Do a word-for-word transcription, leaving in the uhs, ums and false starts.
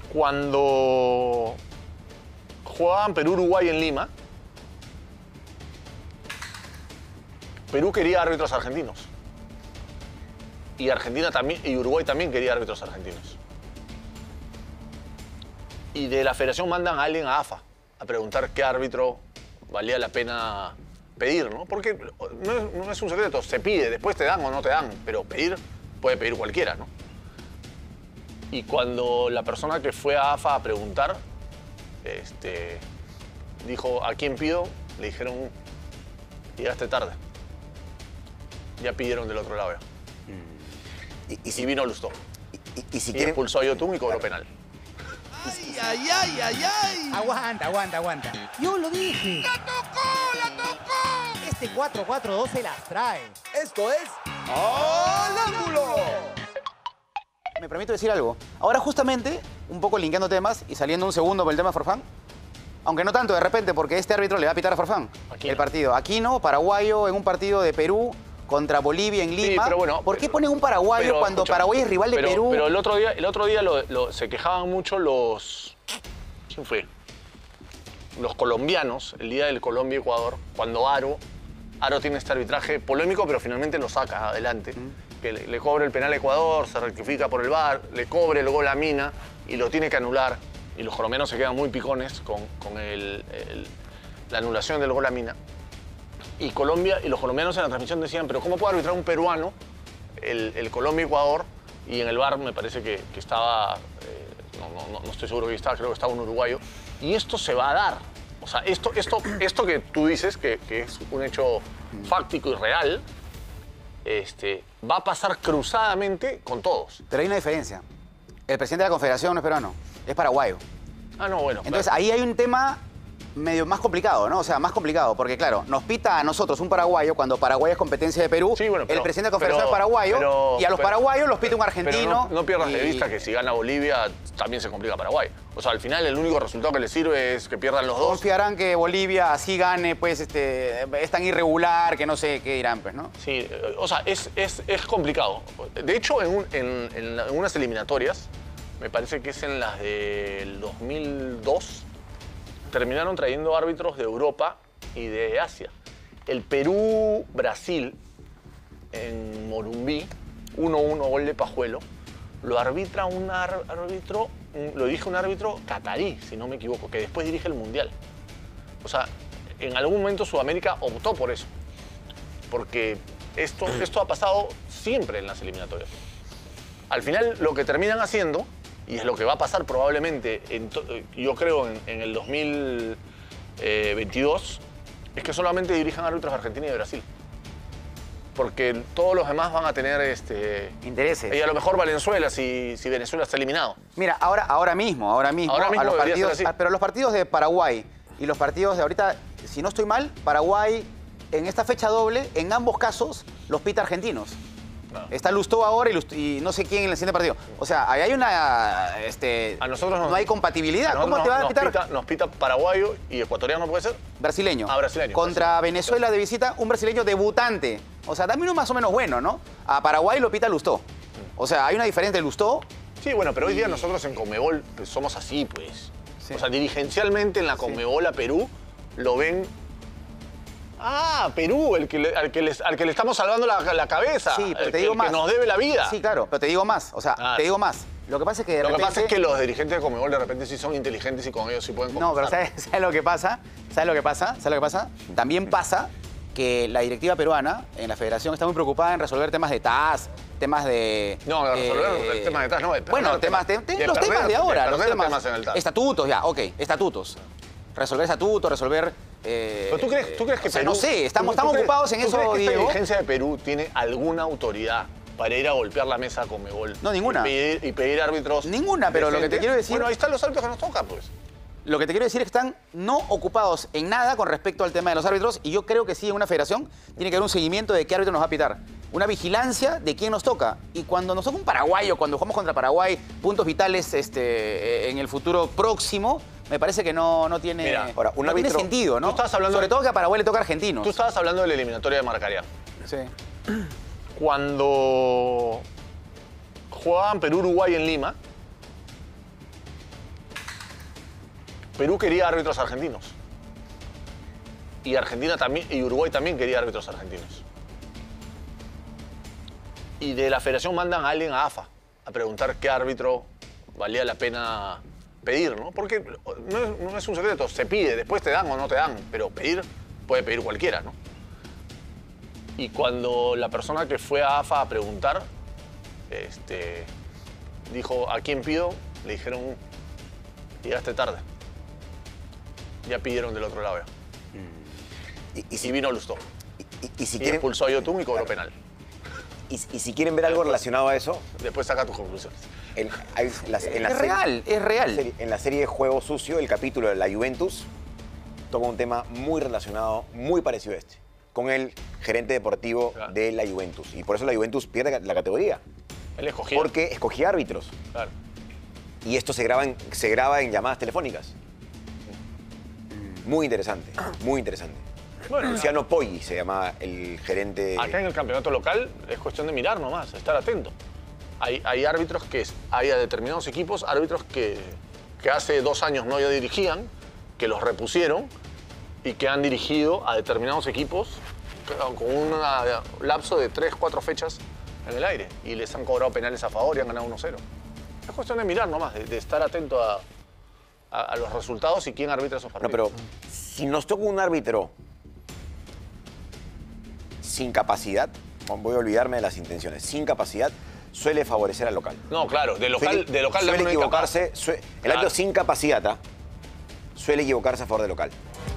Cuando jugaban Perú-Uruguay en Lima, Perú quería árbitros argentinos. Y Argentina también, y Uruguay también quería árbitros argentinos. Y de la federación mandan a alguien a AFA a preguntar qué árbitro valía la pena pedir, ¿no? Porque no es, no es un secreto, se pide, después te dan o no te dan, pero pedir puede pedir cualquiera, ¿no? Y cuando la persona que fue a AFA a preguntar, este, dijo, ¿a quién pido? Le dijeron, llegaste tarde. Ya pidieron del otro lado. Ya. Y, y, si, y vino Lustó. Y, y, y, si y quieren... expulsó a Yotun y cobró penal. ¡Ay, ay, ay, ay, ay! Aguanta, aguanta, aguanta. Yo lo dije. ¡La tocó, la tocó! Este cuatro cuatro dos se las trae. Esto es... ¡Al ángulo! Me permito decir algo. Ahora justamente, un poco linkeando temas y saliendo un segundo por el tema de Forfán, aunque no tanto de repente, porque este árbitro le va a pitar a Forfán Aquino. el partido. Aquino, paraguayo, en un partido de Perú contra Bolivia en Lima. Sí, pero bueno, ¿Por qué pero, ponen un paraguayo pero, cuando escucha, Paraguay es rival de pero, Perú? Pero el otro día, el otro día lo, lo, se quejaban mucho los... ¿Quién fue? Los colombianos, el día del Colombia-Ecuador, cuando Aro, Aro tiene este arbitraje polémico, pero finalmente lo saca adelante. Mm. Que le, le cobre el penal a Ecuador, se rectifica por el V A R, le cobre el gol a Mina y lo tiene que anular. Y los colombianos se quedan muy picones con, con el, el, la anulación del gol a Mina. Y Colombia, y los colombianos en la transmisión decían, pero ¿cómo puede arbitrar un peruano el, el Colombia-Ecuador? Y en el V A R me parece que, que estaba, eh, no, no, no estoy seguro que estaba, creo que estaba un uruguayo. Y esto se va a dar. O sea, esto, esto, esto que tú dices, que, que es un hecho fáctico y real, este, va a pasar cruzadamente con todos. Pero hay una diferencia. El presidente de la Confederación no es peruano, es paraguayo. Ah, no, bueno. Entonces, claro. ahí hay un tema medio más complicado, ¿no? O sea, más complicado, porque claro, nos pita a nosotros un paraguayo cuando Paraguay es competencia de Perú, Sí, bueno, pero, el presidente de la Confederación pero, es paraguayo, pero, y a los pero, paraguayos los pita un pero argentino. no, no pierdas y... de vista que si gana Bolivia también se complica Paraguay. O sea, al final el único resultado que le sirve es que pierdan los dos. Confiarán que Bolivia así gane, pues este, es tan irregular que no sé qué dirán, pues, ¿no? Sí, o sea, es, es, es complicado. De hecho, en, un, en, en, en unas eliminatorias, me parece que es en las del dos mil dos, terminaron trayendo árbitros de Europa y de Asia. El Perú-Brasil en Morumbí, uno uno gol de Pajuelo, lo arbitra un árbitro, lo dirige un árbitro catarí, si no me equivoco, que después dirige el Mundial. O sea, en algún momento Sudamérica optó por eso, porque esto, esto ha pasado siempre en las eliminatorias. Al final, lo que terminan haciendo, y es lo que va a pasar probablemente, en yo creo, en, en el dos mil veintidós, es que solamente dirijan árbitros de Argentina y de Brasil. Porque todos los demás van a tener este, intereses. Y a lo mejor Valenzuela, si, si Venezuela está eliminado. Mira, ahora, ahora mismo, ahora mismo, ahora mismo a los debería partidos, ser así. pero los partidos de Paraguay y los partidos de ahorita, si no estoy mal, Paraguay en esta fecha doble, en ambos casos, los pita argentinos. No. Está Lustó ahora y, Lustó, y no sé quién en el siguiente partido. O sea, ahí hay una... Este, a nosotros no, no hay compatibilidad. ¿Cómo nos, te van a nos pitar? Pita, nos pita paraguayo y ecuatoriano, ¿puede ser? Brasileño. Ah, brasileño. Contra Venezuela de visita, un brasileño debutante. O sea, dame uno más o menos bueno, ¿no? A Paraguay lo pita Lustó. O sea, hay una diferencia de Lustó. Sí, bueno, pero hoy día nosotros en Conmebol pues, somos así, pues. Sí. O sea, dirigencialmente en la Conmebol sí. a Perú lo ven... Ah, Perú, el que le, al, que les, al que le estamos salvando la, la cabeza. Sí, pero el, te digo el más. Que nos debe la vida. Sí, claro, pero te digo más. O sea, ah, te digo más. Lo que pasa es que de Lo repente... que pasa es que los dirigentes de Conmebol de repente sí son inteligentes y con ellos sí pueden conversar. No, pero ¿sabes, ¿sabes lo que pasa? ¿Sabes lo que pasa? ¿Sabes lo que pasa? También pasa que la directiva peruana en la federación está muy preocupada en resolver temas de T A S, temas de... No, resolver eh, el tema de T A S, no. De bueno, perder, temas, de, de, de los perder, temas de ahora. De los temas, temas en el T A S. Estatutos, ya, ok, estatutos. Resolver estatutos, resolver... Eh, ¿Pero tú crees, tú crees que o sea, Perú... no sé, estamos, ¿tú, estamos tú ocupados crees, en eso, ¿tú crees que Diego? ¿La dirigencia de Perú tiene alguna autoridad para ir a golpear la mesa con Conmebol? No, ninguna. Y pedir, y pedir árbitros... Ninguna, pero decentes? Lo que te quiero decir... Bueno, ahí están los árbitros que nos tocan, pues. Lo que te quiero decir es que están no ocupados en nada con respecto al tema de los árbitros y yo creo que sí, en una federación tiene que haber un seguimiento de qué árbitro nos va a pitar. Una vigilancia de quién nos toca. Y cuando nos toca un paraguayo, cuando jugamos contra Paraguay, puntos vitales este, en el futuro próximo, me parece que no, no, tiene, Mira, ahora, un no árbitro, tiene sentido, ¿no? Tú estabas hablando Sobre de, todo que a Paraguay le toca a argentinos. Tú estabas hablando de la eliminatoria de Marcarián. Sí. Cuando jugaban Perú-Uruguay en Lima, Perú quería árbitros argentinos. Y Argentina también, y Uruguay también quería árbitros argentinos. Y de la federación mandan a alguien a AFA a preguntar qué árbitro valía la pena pedir, ¿no? Porque no es, no es un secreto, se pide, después te dan o no te dan, pero pedir puede pedir cualquiera, ¿no? Y cuando la persona que fue a AFA a preguntar, este, dijo, ¿a quién pido? Le dijeron, llegaste tarde. Ya pidieron del otro lado. Y, y si, Y vino Lustó. y- y- y si Y quieren, expulsó a Yotun y cobró penal. y, y si quieren ver algo relacionado a eso, Después saca tus conclusiones. en, hay- las- en la Es serie- real, es real. serie- en la serie Juego Sucio, el capítulo de la Juventus toca un tema muy relacionado, muy parecido a este, con el gerente deportivo Claro. de la Juventus. Y por eso la Juventus pierde la categoría, Él escogió. porque escogía árbitros. Claro. Y esto se graba en, se graba en llamadas telefónicas. Muy interesante, muy interesante. Bueno, Luciano Poggi se llamaba el gerente. acá en el campeonato local es cuestión de mirar nomás, estar atento. Hay, hay árbitros que, hay a determinados equipos, árbitros que, que hace dos años no ya dirigían, que los repusieron y que han dirigido a determinados equipos con un lapso de tres, cuatro fechas en el aire y les han cobrado penales a favor y han ganado uno cero. Es cuestión de mirar nomás, de, de estar atento a, a- a los resultados y quién arbitra esos No, partidos. pero si nos toca un árbitro sin capacidad, voy a olvidarme de las intenciones, sin capacidad, suele favorecer al local. No, claro, de local, Suele, de local suele dame uno incapaz. equivocarse, sue- el Claro. árbitro sin capacidad ¿ah? suele equivocarse a favor del local.